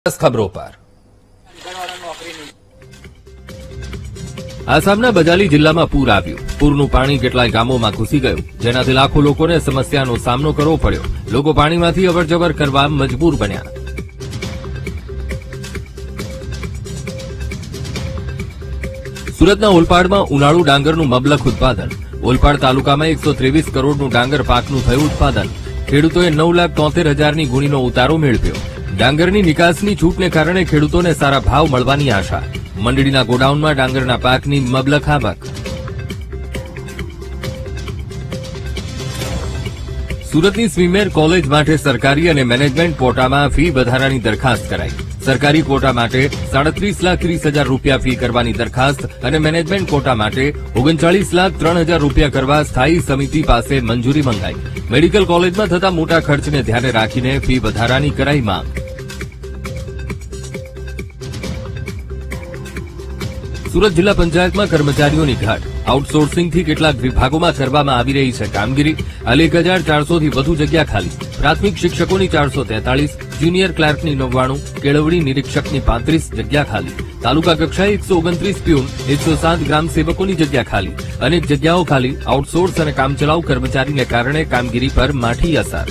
खबरों पर આસામના બજાલી જિલ્લામાં પૂર આવ્યું। પૂરનું પાણી કેટલાય ગામોમાં ઘૂસી ગયું, જેનાથી લાખો લોકોને સમસ્યાનો સામનો કરવો પડ્યો। લોકો પાણીમાંથી અવરજવર કરવા મજબૂર બન્યા। સુરતના ઓલપાડમાં ઉનાળુ ડાંગરનું મબલખ ઉત્પાદન। ઓલપાડ તાલુકામાં 123 કરોડનું ડાંગર પાકનું થયું ઉત્પાદન। ખેડૂતોએ 9,73,000ની ગુણીનો ઉતારો મેળવ્યો। ડાંગરની નિકાસની છૂટને કારણે ખેડૂતોને સારા ભાવ મળવાની આશા। મંડળીના ગોડાઉનમાં ડાંગરના પાકની મબલખ આવક। સુરતની સ્વીમેર કોલેજ માટે સરકારી અને મેનેજમેન્ટ કોટામાં ફી વધારાની દરખાસ્ત કરાઈ। સરકારી કોટા માટે 37,30,000 રૂપિયા ફી કરવાની દરખાસ્ત અને મેનેજમેન્ટ કોટા માટે 39,03,000 રૂપિયા કરવા સ્થાયી સમિતિ પાસે મંજૂરી મંગાઈ। મેડિકલ કોલેજમાં થતા મોટા ખર્ચને ધ્યાને રાખીને ફી વધારાની કરાઈ માંગ। સુરત જિલ્લા પંચાયતમાં કર્મચારીઓની ઘટ। આઉટસોર્સિંગથી કેટલાક વિભાગોમાં કરવામાં આવી રહી છે કામગીરી। હાલ 1,400થી વધુ જગ્યા ખાલી। પ્રાથમિક શિક્ષકોની 443, જુનિયર ક્લાર્કની 99, કેળવણી નિરીક્ષકની 35 જગ્યા ખાલી। તાલુકા કક્ષાએ 129 પ્યુન, 107 ગ્રામ સેવકોની જગ્યા ખાલી। અનેક જગ્યાઓ ખાલી। આઉટસોર્સ અને કામચલાઉ કર્મચારીને કારણે કામગીરી પર માઠી અસર।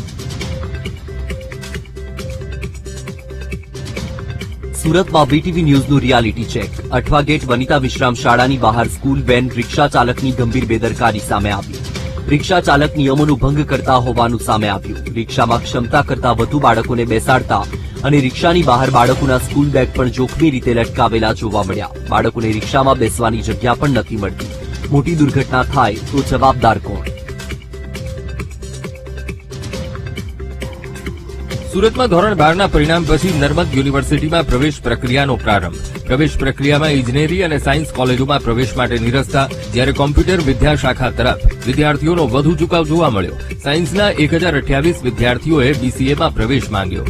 સુરતમાં બીટીવી ન્યૂઝનું reality check. Athwa gate Vanita Vishram શાળાની બહાર સ્કૂલ વેન રિક્ષા ચાલકની ગંભીર બેદરકારી સામે આવી। રિક્ષા ચાલક નિયમોનું ભંગ કરતા હોવાનું સામે આવ્યું। રિક્ષામાં ક્ષમતા કરતા વધુ બાળકોને બેસાડતા અને રિક્ષાની બહાર બાળકોના સ્કૂલ બેગ પણ જોખમી રીતે લટકાવેલા જોવા મળ્યા। બાળકોને રિક્ષામાં બેસવાની જગ્યા પણ નથી મળતી। મોટી દુર્ઘટના થાય તો જવાબદાર કોણ? સુરતમાં ધોરણ 12ના પરિણામ પછી નર્મદ યુનિવર્સિટીમાં પ્રવેશ પ્રક્રિયાનો પ્રારંભ। પ્રવેશ પ્રક્રિયામાં ઇજનેરી અને સાયન્સ કોલેજોમાં પ્રવેશ માટે નિરસ્તા, જ્યારે કોમ્પ્યુટર વિદ્યાશાખા તરફ વિદ્યાર્થીઓનો વધુ ઝુકાવ જોવા મળ્યો। સાયન્સના 1,028 વિદ્યાર્થીઓએ બીસીએમાં પ્રવેશ માંગ્યો।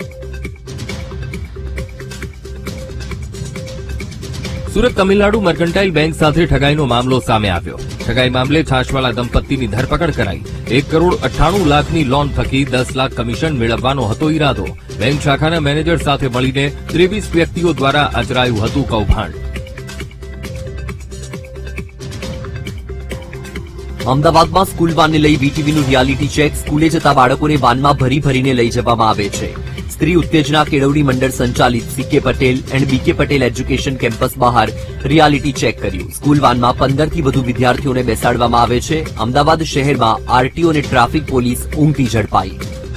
સુરત તમિલનાડુ મર્કન્ટાઇલ બેંક સાથે ઠગાઈનો મામલો સામે આવ્યો। ઠગાઈ મામલે છાશવાલા દંપતીની ધરપકડ કરાઈ। 1,98,00,000ની લોન થકી 10 લાખ કમિશન મેળવવાનો હતો ઈરાદો। બેંક શાખાના મેનેજર સાથે મળીને 23 વ્યક્તિઓ દ્વારા આચરાયું હતું કૌભાંડ। અમદાવાદમાં સ્કૂલ વાનને લઈ વીટીવીનું રિયાલિટી ચેક। સ્કૂલે જતા બાળકોને વાનમાં ભરી ભરીને લઈ જવામાં આવે છે। સ્ત્રી ઉત્તેજના કેળવણી મંડળ સંચાલિત C K Patel and B K Patel education campus બહાર રિયાલિટી ચેક કર્યું। સ્કૂલ વાનમાં 15થી વધુ વિદ્યાર્થીઓને બેસાડવામાં આવે છે। અમદાવાદ શહેરમાં આરટીઓ અને ટ્રાફિક પોલીસ ઊંઘતી ઝડપાઈ।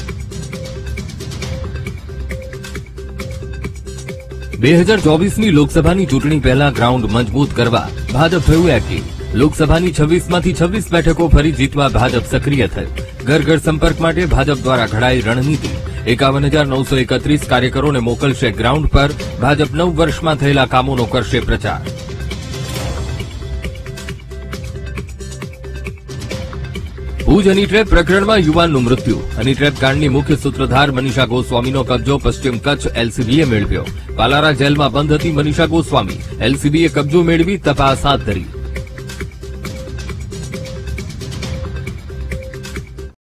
2024ની લોકસભાની ચૂંટણી પહેલા ગ્રાઉન્ડ મજબૂત કરવા ભાજપ થયું એક્ટિવ। લોકસભાની 26માંથી 26 બેઠકો ફરી જીતવા ભાજપ સક્રિય થયું। ઘર ઘર સંપર્ક માટે ભાજપ દ્વારા ઘડાઈ રણનીતિ। 51,931 કાર્યકરોને મોકલશે ગ્રાઉન્ડ પર। ભાજપ 9 વર્ષમાં થયેલા કામોનો કરશે પ્રચાર। ભુજ હની ટ્રેપ પ્રકરણમાં યુવાનનું મૃત્યુ। હની ટ્રેપ કાંડની મુખ્ય સૂત્રધાર મનીષા ગોસ્વામીનો કબજો પશ્ચિમ કચ્છ એલસીબીએ મેળવ્યો। પાલારા જેલમાં બંધ હતી મનીષા ગોસ્વામી। એલસીબીએ કબજો મેળવી તપાસ હાથ ધરી।